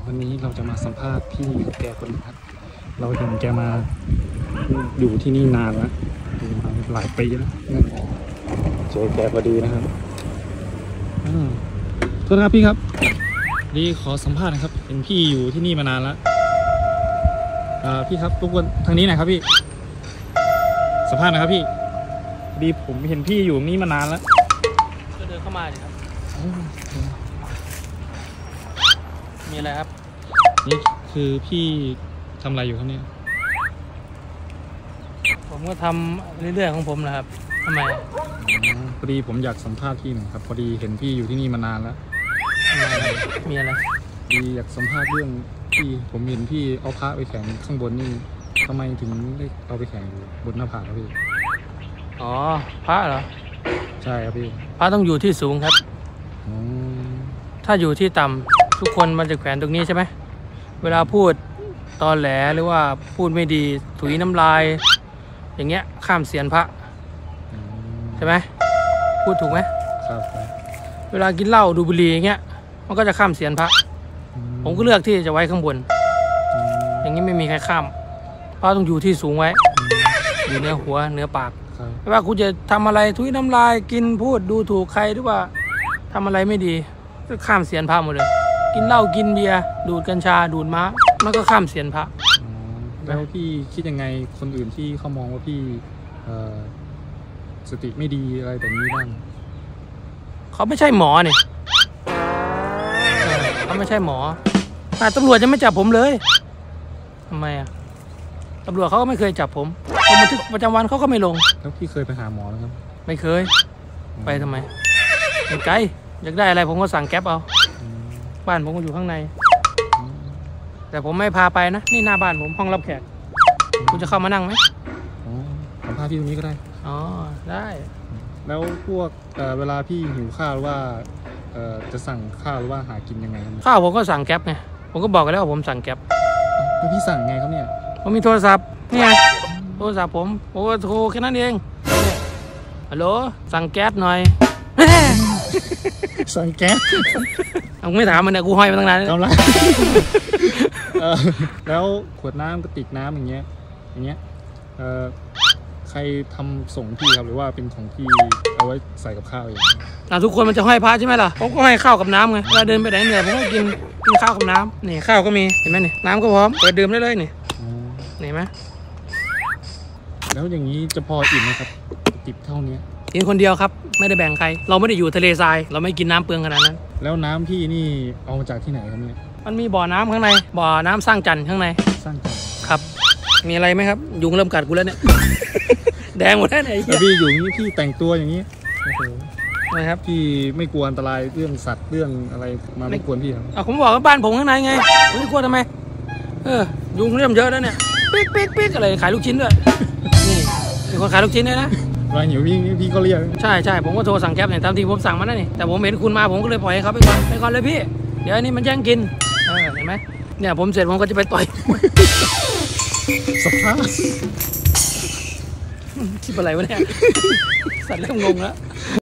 วันนี้เราจะมาสัมภาษณ์พี่แกคนนึงครับเราเห็นแกมาอยู่ที่นี่นานแล้วอยู่มาหลายปีแล้วเจอแกพอดีนะครับโทษนะครับพี่ครับนี่ขอสัมภาษณ์นะครับเห็นพี่อยู่ที่นี่มานานแล้วพี่ครับรบกวนทางนี้หน่อยครับพี่สัมภาษณ์นะครับพี่ดีผมเห็นพี่อยู่นี่มานานแล้วก็เดินเข้ามาเลยครับมีอะไรครับนี่คือพี่ทำอะไรอยู่ครับเนี่ยผมก็ทำเรื่อยๆของผมนะครับทำไมพอดีผมอยากสัมภาษณ์พี่หน่อยครับพอดีเห็นพี่อยู่ที่นี่มานานแล้วมีอะไรดีอยากสัมภาษณ์เรื่องพี่ผมเห็นพี่เอาพระไปแข่งข้างบนนี่ทำไมถึงได้เอาไปแข่งอยู่บนหน้าผาครับพี่อ๋อพระเหรอใช่ครับพี่พระต้องอยู่ที่สูงครับถ้าอยู่ที่ต่ำทุกคนมันจะแขวนตรงนี้ใช่ไหมเวลาพูดตอแหลหรือว่าพูดไม่ดีถุยน้ำลายอย่างเงี้ยข้ามเสียนพระใช่ไหมพูดถูกไหมครับเวลากินเหล้าดูบุหรี่อย่างเงี้ยมันก็จะข้ามเสียนพระผมก็เลือกที่จะไว้ข้างบนอย่างนี้ไม่มีใครข้ามเพราะต้องอยู่ที่สูงไว้อยู่เหนือหัวเหนือปากไม่ว่าคุณจะทำอะไรทุยน้ำลายกินพูดดูถูกใครหรือว่าทำอะไรไม่ดีก็ข้ามเสียนพระหมดเลยกินเหล้ากินเบียร์ดูดกัญชาดูดม้ามันก็ข้ามเสียนพระแล้วพี่คิดยังไงคนอื่นที่เขามองว่าพี่สติไม่ดีอะไรแบบนี้บ้างเขาไม่ใช่หมอเนี่ยเขาไม่ใช่หมอตำรวจจะไม่จับผมเลยทำไมอ่ะตำรวจเขาก็ไม่เคยจับผมบันทึกประจำวันเขาก็ไม่ลงแล้วพี่เคยไปหาหมอแล้วครับไม่เคยไปทำไมมันไกลอยากได้อะไรผมก็สั่งแก๊ปเอาบ้านผมก็อยู่ข้างในแต่ผมไม่พาไปนะนี่หน้าบ้านผมห้องรับแขกคุณจะเข้ามานั่งไหมสัมภาษณ์พี่ตรงนี้ก็ได้อ๋อได้แล้วพวกเวลาพี่หิวข้าวหรือว่าจะสั่งข้าวหรือว่าหากินยังไงข้าวผมก็สั่งแก๊ปไงผมก็บอกกันแล้วว่าผมสั่งแก๊ปแล้วพี่สั่งไงครับเนี่ยผมมีโทรศัพท์นี่ไงโทรศัพท์ผมก็โทรแค่นั้นเองฮัลโหลสั่งแก๊สหน่อยสั่งแก๊สเอาไม่ถามมันเนี่ยกูห้อยมาตั้งนานแล้วแล้วขวดน้ำกระติกน้ำอย่างเงี้ยใครทำส่งพี่ครับหรือว่าเป็นของพี่เอาไว้ใส่กับข้าวเองทุกคนมันจะห้อยพระใช่ไหมล่ะผมก็ให้ข้าวกับน้ำไงเวลาเดินไปไหนเหนื่อยผมก็กินข้าวกับน้ำนี่ข้าวก็มีเห็นไหมนี่น้ำก็พร้อมเปิดดื่มได้เลยนี่เห็นไหมแล้วอย่างนี้จะพออิ่มไหมครับติบเท่านี้กินคนเดียวครับไม่ได้แบ่งใครเราไม่ได้อยู่ทะเลทรายเราไม่กินน้ำเปลืองขนาดนั้นแล้วน้ำพี่นี่เอามาจากที่ไหนครับเนี่ยมันมีบ่อน้ำข้างในบ่อน้ำสร้างจันทร์ข้างในสร้างจันทร์ครับมีอะไรไหมครับยุงเริ่มกัดกูแล้วเนี่ยแดงหมดแล้วไหนพี่อยู่นี่พี่แต่งตัวอย่างนี้นะครับพี่ไม่กลัวอันตรายเรื่องสัตว์เรื่องอะไรมาไม่กลัวพี่ครับผมบอกว่าบ้านผมข้างในไงผมจะกลัวทำไมยุงเริ่มเยอะแล้วเนี่ยปิ๊กอะไรขายลูกชิ้นด้วยนี่เป็นคนขายลูกชิ้นด้วยนะเวลาหิวพี่ก็เรียกใช่ผมก็โทรสั่งแก๊ปเนี่ยตามที่ผมสั่งมานั่นนี่แต่ผมเห็นคุณมาผมก็เลยปล่อยให้เขาไปก่อนเลยพี่เดี๋ยวอันนี้มันแย่งกินเห็นไหมเนี่ยผมเสร็จผมก็จะไปต่อยสภาพคิดอะไรวะเนี่ยสัตว์เริ่มงงแล้ว